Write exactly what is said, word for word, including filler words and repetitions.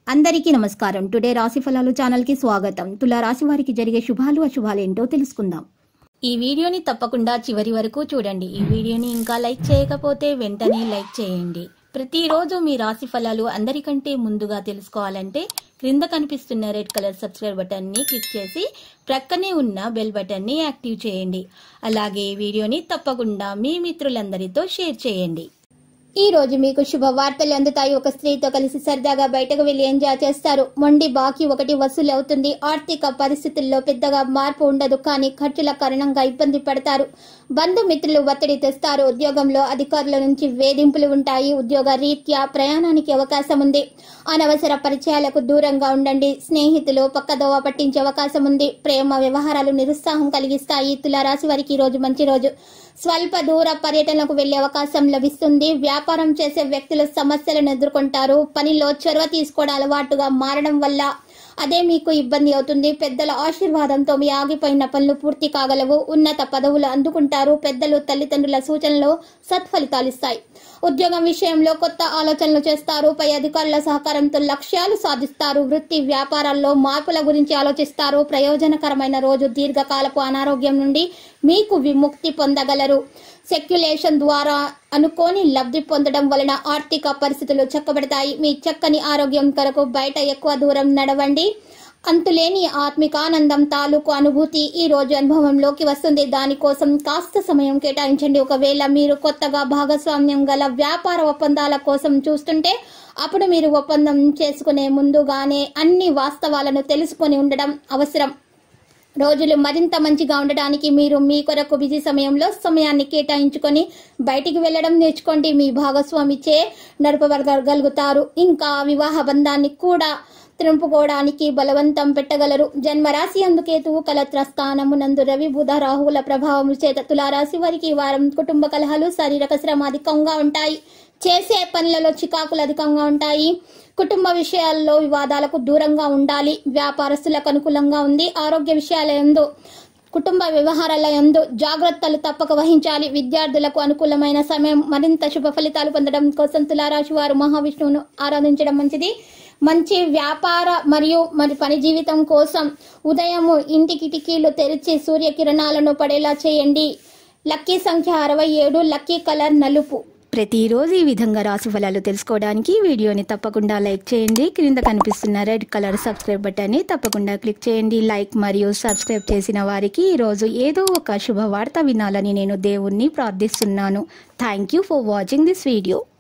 అందరికీ నమస్కారం. టుడే రాశి ఫలాలు ఛానల్ కి స్వాగతం. తులా రాశి వారికి జరిగే శుభాలు అశుభాలు ఏంటో తెలుసుకుందాం. ఈ వీడియోని తప్పకుండా చివరి వరకు చూడండి. ఈ వీడియోని ఇంకా లైక్ చేయకపోతే వెంటనే లైక్ చేయండి. ప్రతిరోజు మీ రాశి ఫలాలు అందరికంటే ముందుగా తెలుసుకోవాలంటే క్రింద కనిపిస్తున్న రెడ్ కలర్ సబ్స్క్రైబ్ బటన్ ని క్లిక్ చేసి ప్రక్కనే ఉన్న బెల్ బటన్ ని యాక్టివ్ చేయండి. అలాగే వీడియోని తప్పకుండా మీ మిత్రులందరితో షేర్ చేయండి. ఈ రోజు మీకు శుభవార్తలు అందుతాయి. ఒక స్త్రీతో కలిసి సరదాగా బయటకు వెళ్లి ఎంజాయ్ చేస్తారు. మొండి బాకీ ఒకటి వసూలు అవుతుంది. ఆర్థిక పరిస్థితుల్లో పెద్దగా మార్పు ఉండదు, కానీ ఖర్చుల కారణంగా ఇబ్బంది పడతారు. బంధుమిత్రులు ఒత్తిడి తెస్తారు. ఉద్యోగంలో అధికారుల నుంచి వేధింపులు ఉంటాయి. ఉద్యోగ రీత్యా ప్రయాణానికి అవకాశం ఉంది. అనవసర పరిచయాలకు దూరంగా ఉండండి. స్నేహితులు పక్కదోవ పట్టించే అవకాశం ఉంది. ప్రేమ వ్యవహారాలు నిరుత్సాహం కలిగిస్తాయి. తులారాశి వారికి ఈ రోజు మంచి రోజు. స్వల్ప దూర పర్యటనకు వెళ్లే అవకాశం లభిస్తుంది. వ్యాపారం చేసే వ్యక్తులు సమస్యలను ఎదుర్కొంటారు. పనిలో చొరవ తీసుకోవడం అలవాటుగా మారడం వల్ల అదే మీకు ఇబ్బంది అవుతుంది. పెద్దల ఆశీర్వాదంతో మీ ఆగిపోయిన పనులు పూర్తి కాగలవు. ఉన్నత పదవులు అందుకుంటారు. పెద్దలు తల్లిదండ్రుల సూచనలు సత్ఫలితాలు ఇస్తాయి. ఉద్యోగం విషయంలో కొత్త ఆలోచనలు చేస్తారు. పై అధికారుల సహకారంతో లక్ష్యాలు సాధిస్తారు. వృత్తి వ్యాపారాల్లో మార్పుల గురించి ఆలోచిస్తారు. ప్రయోజనకరమైన రోజు. దీర్ఘకాలపు అనారోగ్యం నుండి మీకు విముక్తి పొందగలరు. సెక్యులేషన్ ద్వారా అనుకోని లబ్ధి పొందడం వలన ఆర్థిక పరిస్థితులు చక్కబడతాయి. మీ చక్కని ఆరోగ్యం కొరకు బయట ఎక్కువ దూరం నడవండి. అంతులేని ఆత్మికానందం తాలూకు అనుభూతి ఈ రోజు అనుభవంలోకి వస్తుంది. దానికోసం కాస్త సమయం కేటాయించండి. ఒకవేళ మీరు కొత్తగా భాగస్వామ్యం గల వ్యాపార ఒప్పందాల కోసం చూస్తుంటే అప్పుడు మీరు ఒప్పందం చేసుకునే ముందుగానే అన్ని వాస్తవాలను తెలుసుకొని ఉండడం అవసరం. రోజులు మరింత మంచిగా ఉండడానికి మీరు మీ కొరకు బిజీ సమయంలో సమయాన్ని కేటాయించుకొని బయటికి వెళ్లడం నేర్చుకోండి. మీ భాగస్వామిచే నడపగలుగుతారు. ఇంకా వివాహ బంధాన్ని కూడా త్రింపుకోవడానికి బలవంతం పెట్టగలరు. జన్మరాశి అందుకేతువు కలత్ర స్థానమునందు రవి బుధ రాహువుల ప్రభావం చేత తులారాశి వారికి ఈ వారం కుటుంబ కలహాలు శారీరక శ్రమ అధికంగా ఉంటాయి. చేసే పనులలో చికాకులు అధికంగా ఉంటాయి. కుటుంబ విషయాల్లో వివాదాలకు దూరంగా ఉండాలి. వ్యాపారస్తులకు అనుకూలంగా ఉంది. ఆరోగ్య విషయాల యందు కుటుంబ వ్యవహారాల యందు జాగ్రత్తలు తప్పక వహించాలి. విద్యార్థులకు అనుకూలమైన సమయం. మరింత శుభ ఫలితాలు పొందడం కోసం తులారాశి వారు మహావిష్ణువును ఆరాధించడం మంచిది. మంచి వ్యాపార మరియు మరి పని జీవితం కోసం ఉదయం ఇంటి కిటికీలు తెరిచి సూర్యకిరణాలను పడేలా చేయండి. లక్కీ సంఖ్య అరవై ఏడు. లక్కీ కలర్ నలుపు. ప్రతిరోజు ఈ విధంగా రాశి ఫలాలు తెలుసుకోవడానికి వీడియోని తప్పకుండా లైక్ చేయండి. క్రింద కనిపిస్తున్న రెడ్ కలర్ సబ్స్క్రైబ్ బటన్ని తప్పకుండా క్లిక్ చేయండి. లైక్ మరియు సబ్స్క్రైబ్ చేసిన వారికి ఈరోజు ఏదో ఒక శుభవార్త వినాలని నేను దేవుణ్ణి ప్రార్థిస్తున్నాను. Thank you for watching this video.